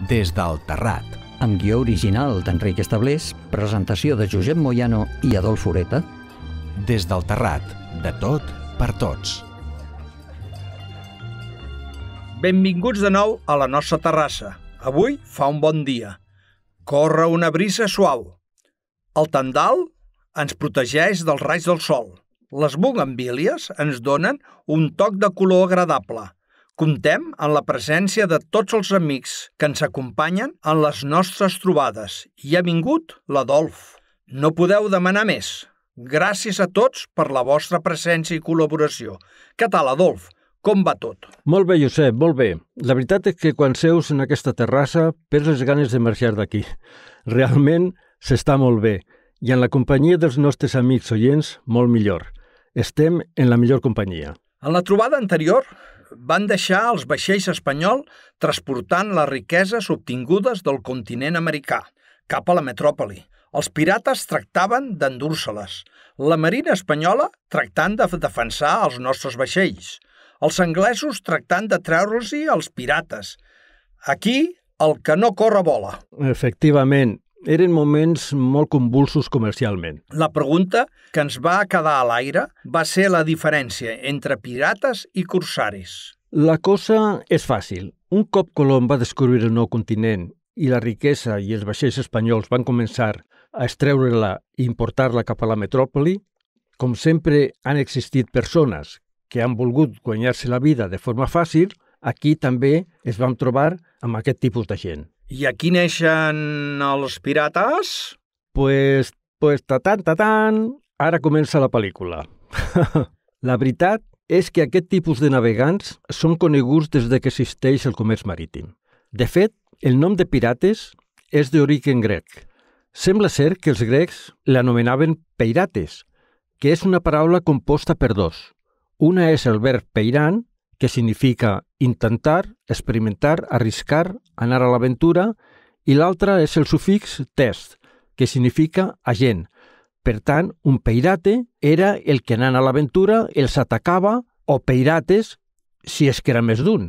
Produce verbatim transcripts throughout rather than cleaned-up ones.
Des del Terrat. Amb guió original d'Enric Establés, presentació de Josep Moyano i Adolf Ureta. Des del Terrat. De tot per tots. Benvinguts de nou a la nostra terrassa. Avui fa un bon dia. Corre una brisa suau. El tendal ens protegeix dels raigs del sol. Les bugambilles ens donen un toc de color agradable. Comptem amb la presència de tots els amics que ens acompanyen en les nostres trobades. I ha vingut l'Adolf. No podeu demanar més. Gràcies a tots per la vostra presència i col·laboració. Què tal, Adolf? Com va tot? Molt bé, Josep, molt bé. La veritat és que quan seus en aquesta terrassa perds les ganes de marxar d'aquí. Realment s'està molt bé. I en la companyia dels nostres amics oients, molt millor. Estem en la millor companyia. En la trobada anterior van deixar els vaixells espanyol transportant les riqueses obtingudes del continent americà cap a la metròpoli. Els pirates tractaven d'endur-se-les. La marina espanyola tractant de defensar els nostres vaixells. Els anglesos tractant de treure-los-hi als pirates. Aquí, el que no corre vola. Efectivament, eren moments molt convulsos comercialment. La pregunta que ens va quedar a l'aire va ser la diferència entre pirates i corsaris. La cosa és fàcil. Un cop Colom va descobrir el nou continent i la riquesa i els vaixells espanyols van començar a extreure-la i importar-la cap a la metròpoli, com sempre han existit persones que han volgut guanyar-se la vida de forma fàcil, aquí també es vam trobar amb aquest tipus de gent. I aquí neixen els pirates? Pues, pues, tatan, tatan, ara comença la pel·lícula. La veritat és que aquest tipus de navegants són coneguts des de que existeix el comerç marítim. De fet, el nom de pirates és d'origen grec. Sembla ser que els grecs l'anomenaven peirates, que és una paraula composta per dos. Una és el verb peiran, que significa intentar, experimentar, arriscar, anar a l'aventura, i l'altra és el sufix test, que significa agent. Per tant, un peirate era el que anant a l'aventura els atacava, o peirates, si és que era més d'un.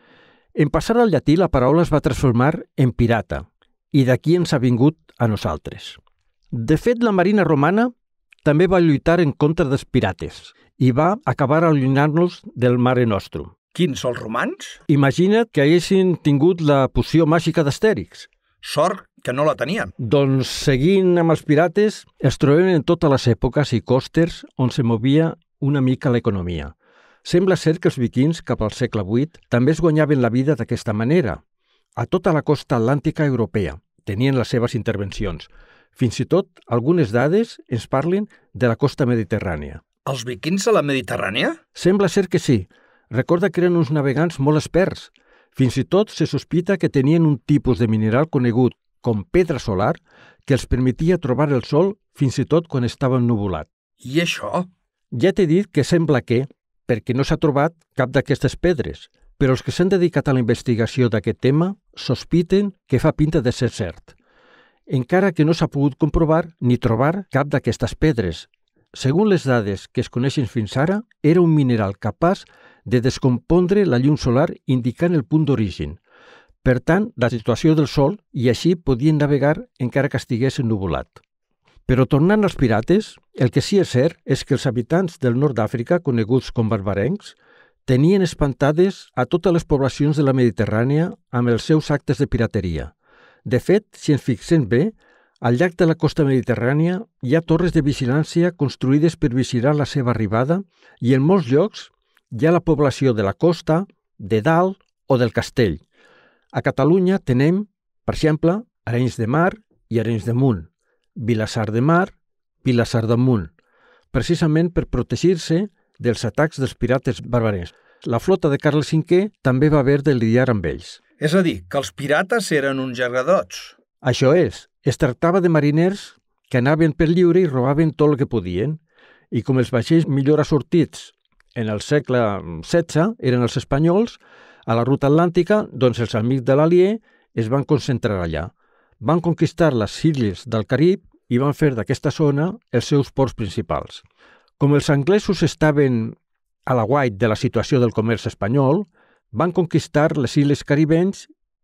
En passar al llatí, la paraula es va transformar en pirata, i d'aquí ens ha vingut a nosaltres. De fet, la marina romana també va lluitar en contra dels pirates i va acabar allunyant-nos del Mare Nostrum. Quins, els romans? Imagina't que haguessin tingut la poció màgica d'Astèrix. Sort que no la tenien. Doncs, seguint amb els pirates, es trobem en totes les èpoques i còsters on se movia una mica l'economia. Sembla ser que els vikings, cap al segle vuit, també es guanyaven la vida d'aquesta manera. A tota la costa atlàntica europea tenien les seves intervencions. Fins i tot, algunes dades ens parlen de la costa mediterrània. Els vikings a la Mediterrània? Sembla ser que sí. Recorda que eren uns navegants molt experts. Fins i tot se sospita que tenien un tipus de mineral conegut com pedra solar que els permetia trobar el sol fins i tot quan estava ennuvolat. I això? Ja t'he dit que sembla que, perquè no s'ha trobat cap d'aquestes pedres, però els que s'han dedicat a la investigació d'aquest tema sospiten que fa pinta de ser cert, encara que no s'ha pogut comprovar ni trobar cap d'aquestes pedres. Segons les dades que es coneixen fins ara, era un mineral capaç de descompondre la llum solar indicant el punt d'origen. Per tant, la situació del sol, i així podien navegar encara que estigués ennuvolat. Però tornant als pirates, el que sí és cert és que els habitants del nord d'Àfrica, coneguts com barbarencs, tenien espantades a totes les poblacions de la Mediterrània amb els seus actes de pirateria. De fet, si ens fixem bé, al llarg de la costa mediterrània hi ha torres de vigilància construïdes per vigilar la seva arribada i en molts llocs hi ha la població de la costa, de dalt o del castell. A Catalunya tenem, per exemple, Arenys de Mar i Arenys de Munt, Vilassar de Mar, Vilassar de Munt, precisament per protegir-se dels atacs dels pirates barbarencs. La flota de Carles cinquè també va haver de lidiar amb ells. És a dir, que els pirates eren uns lladrots. Això és, es tractava de mariners que anaven per lliure i robaven tot el que podien, i com els vaixells millor assortits en el segle setze eren els espanyols, a la ruta atlàntica, doncs els amics de l'Alier es van concentrar allà. Van conquistar les illes del Carib i van fer d'aquesta zona els seus ports principals. Com els anglesos estaven a l'aguait de la situació del comerç espanyol, van conquistar les illes caribenys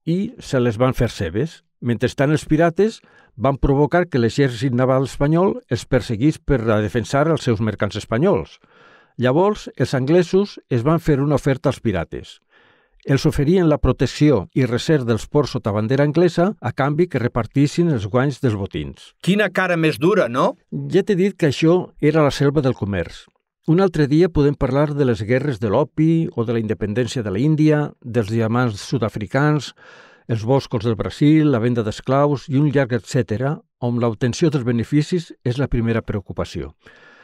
i se les van fer seves. Mentrestant, els pirates van provocar que l'exèrcit naval espanyol els perseguís per a defensar els seus mercants espanyols. Llavors, els anglesos es van fer una oferta als pirates. Els oferien la protecció i recer dels ports sota bandera anglesa a canvi que repartissin els guanys dels botins. Quina cara més dura, no? Ja t'he dit que això era la selva del comerç. Un altre dia podem parlar de les guerres de l'opi o de la independència de l'Índia, dels diamants sud-africans, els boscos del Brasil, la venda d'esclaus i un llarg etcètera, on l'obtenció dels beneficis és la primera preocupació.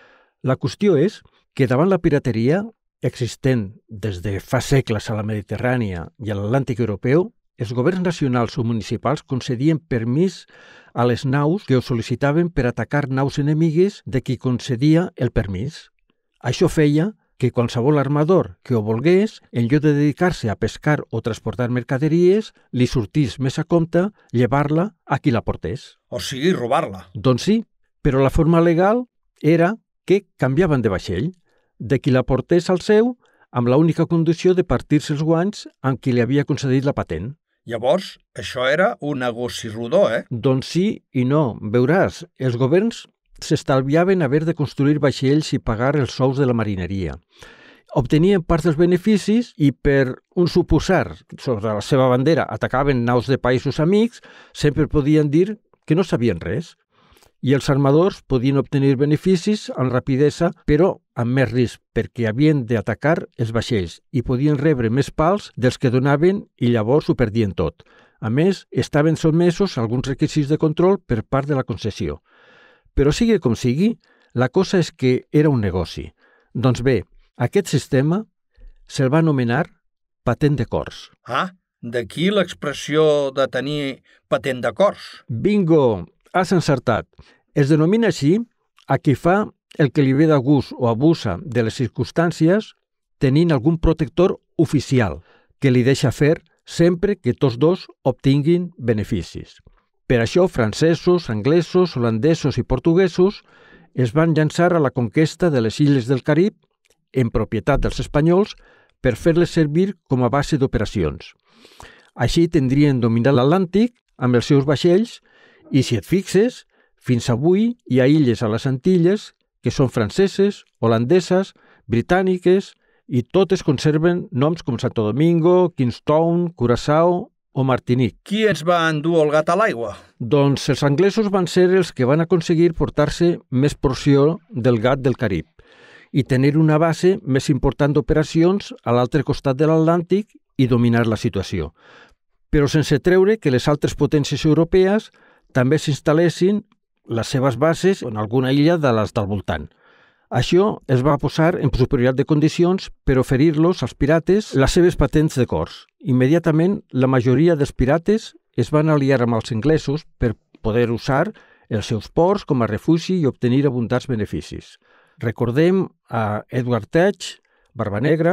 La qüestió és que davant la pirateria, existent des de fa segles a la Mediterrània i a l'Atlàntic europeu, els governs nacionals o municipals concedien permís a les naus que ho sol·licitaven per atacar naus enemigues de qui concedia el permís. Això feia que qualsevol armador que ho volgués, en lloc de dedicar-se a pescar o transportar mercaderies, li sortís més a compte llevar-la a qui la portés. O sigui, robar-la. Doncs sí, però la forma legal era que canviaven de vaixell, de qui la portés al seu, amb l'única condició de partir-se els guanys amb qui li havia concedit la patent. Llavors, això era un negoci rodó, eh? Doncs sí i no. Veuràs, els governs s'estalviaven haver de construir vaixells i pagar els sous de la marineria. Obtenien part dels beneficis i per un suposar sobre la seva bandera atacaven naus de països amics, sempre podien dir que no sabien res. I els armadors podien obtenir beneficis amb rapidesa, però amb més risc, perquè havien d'atacar els vaixells i podien rebre més pals dels que donaven i llavors ho perdien tot. A més, estaven sotmesos a alguns requisits de control per part de la concessió. Però sigui com sigui, la cosa és que era un negoci. Doncs bé, aquest sistema se'l va anomenar patent de cors. Ah, d'aquí l'expressió de tenir patent de cors. Bingo! Has encertat. Es denomina així a qui fa el que li ve de gust o abusa de les circumstàncies tenint algun protector oficial que li deixa fer sempre que tots dos obtinguin beneficis. Per això, francesos, anglesos, holandesos i portuguesos es van llançar a la conquesta de les illes del Carib en propietat dels espanyols per fer-les servir com a base d'operacions. Així tindrien dominat l'Atlàntic amb els seus vaixells i, si et fixes, fins avui hi ha illes a les Antilles que són franceses, holandeses, britàniques i totes conserven noms com Santo Domingo, Kingstown, Curaçao o Martinique. Qui ens va endur el gat a l'aigua? Doncs els anglesos van ser els que van aconseguir portar-se més porció del gat del Carib i tenir una base més important d'operacions a l'altre costat de l'Atlàntic i dominar la situació. Però sense treure que les altres potències europees també s'instal·lessin les seves bases en alguna illa de les del voltant. Això es va posar en superioritat de condicions per oferir-los als pirates les seves patents de cors. Immediatament, la majoria dels pirates es van aliar amb els inglesos per poder usar els seus ports com a refugi i obtenir abundants beneficis. Recordem a Edward Teach, Barba Negra,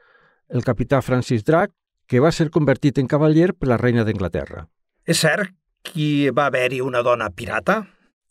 el capità Francis Drake, que va ser convertit en cavaller per la reina d'Anglaterra. És cert que va haver-hi una dona pirata?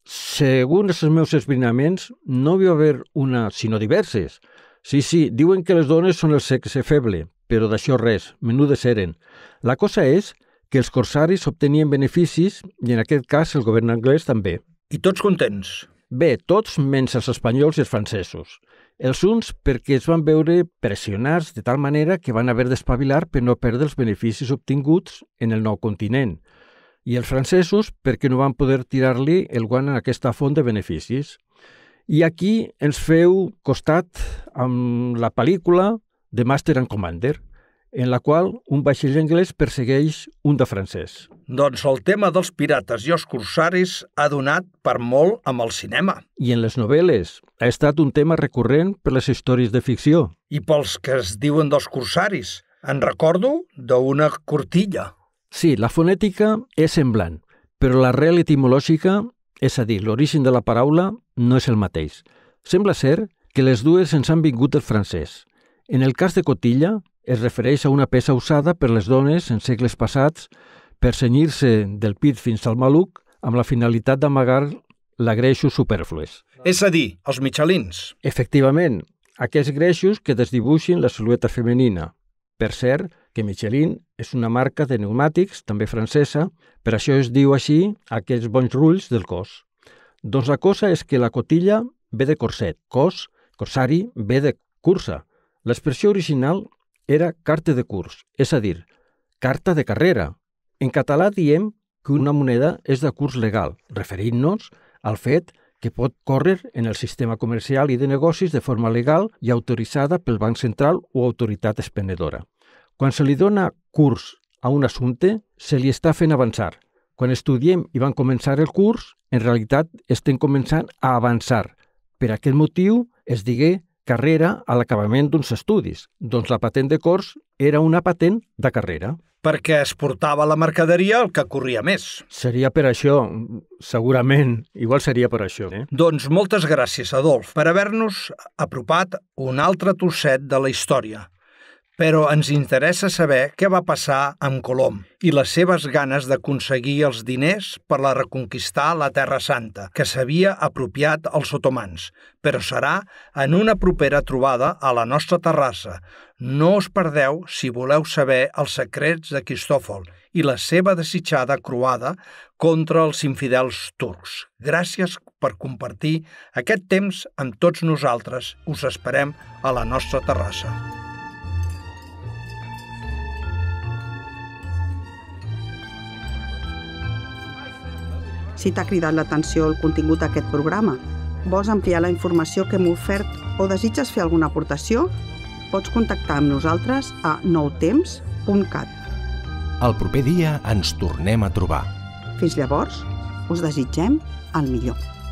Segons els meus esbrinaments, no hi va haver una, sinó diverses. Sí, sí, diuen que les dones són el sexe feble, però d'això res, menudes eren. La cosa és que els corsaris obtenien beneficis i en aquest cas el govern anglès també. I tots contents? Bé, tots menys els espanyols i els francesos. Els uns perquè es van veure pressionats de tal manera que van haver d'espavilar per no perdre els beneficis obtinguts en el nou continent. I els francesos perquè no van poder tirar-li el guant a aquesta font de beneficis. I aquí ens feu costat amb la pel·lícula The Master and Commander, en la qual un vaixell anglès persegueix un de francès. Doncs el tema dels pirates i els corsaris ha donat per molt amb el cinema. I en les novel·les ha estat un tema recurrent per les històries de ficció. I pels que es diuen dels corsaris. En recordo d'una cortilla. Sí, la fonètica és semblant, però l'arrel etimològica, és a dir, l'origen de la paraula, no és el mateix. Sembla ser que les dues ens han vingut del francès. En el cas de cotilla, es refereix a una peça usada per les dones en segles passats per cenyir-se del pit fins al maluc amb la finalitat d'amagar la greixos supèrflues. És a dir, els mitjalins. Efectivament, aquests greixos que desdibuixin la silueta femenina. Per cert, que Michelin és una marca de pneumàtics, també francesa, per això es diu així aquells bons rulls del cos. Doncs la cosa és que la cotilla ve de corset, cos, corsari, ve de cursa. L'expressió original era carte de curs, és a dir, carta de carrera. En català diem que una moneda és de curs legal, referint-nos al fet que pot córrer en el sistema comercial i de negocis de forma legal i autoritzada pel Banc Central o autoritat expendedora. Quan se li dona curs a un assumpte, se li està fent avançar. Quan estudiem i van començar el curs, en realitat estem començant a avançar. Per aquest motiu es digué carrera a l'acabament d'uns estudis, doncs la patent de cors era una patent de carrera. Perquè es portava la mercaderia el que corria més. Seria per això, segurament, igual seria per això. Eh? Doncs moltes gràcies, Adolf, per haver-nos apropat un altre trosset de la història. Però ens interessa saber què va passar amb Colom i les seves ganes d'aconseguir els diners per la reconquistar la Terra Santa, que s'havia apropiat als otomans. Però serà en una propera trobada a la nostra Terrassa. No us perdeu si voleu saber els secrets de Cristòfol i la seva desitjada croada contra els infidels turcs. Gràcies per compartir aquest temps amb tots nosaltres. Us esperem a la nostra Terrassa. Si t'ha cridat l'atenció el contingut d'aquest programa, vols ampliar la informació que hem ofert o desitges fer alguna aportació, pots contactar amb nosaltres a noutemps punt cat. El proper dia ens tornem a trobar. Fins llavors, us desitgem el millor.